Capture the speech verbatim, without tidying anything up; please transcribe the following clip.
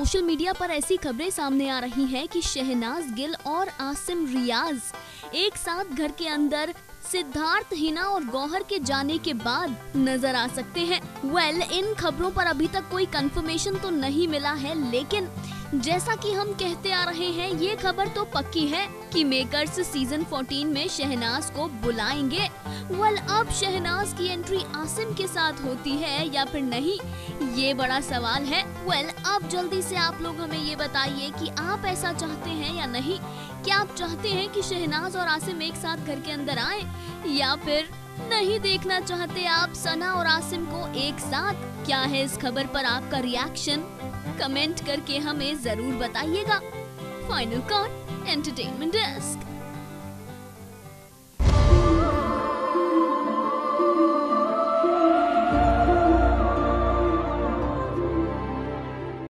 Social media पर ऐसी खबरें सामने आ रही हैं कि शहनाज गिल और आसिम रियाज एक साथ घर के अंदर सिद्धार्थ, हिना और गौहर के जाने के बाद नजर आ सकते हैं। वेल well, इन खबरों पर अभी तक कोई कंफर्मेशन तो नहीं मिला है, लेकिन जैसा कि हम कहते आ रहे हैं, ये खबर तो पक्की है कि मेकर्स सीजन चौदह में शहनाज को बुलाएंगे। वेल well, अब शहनाज की एंट्री आसिम के साथ होती है या फिर नहीं, ये बड़ा सवाल है। वेल well, अब जल्दी से आप लोग हमें ये बताइए कि आप ऐसा चाहते हैं या नहीं। क्या आप चाहते हैं कि शहनाज और आसिम एक साथ घर के अंदर आए, या फिर नहीं देखना चाहते आप सना और आसिम को एक साथ? क्या है इस खबर पर आपका रिएक्शन? कमेंट करके हमें जरूर बताइएगा। Final call entertainment desk.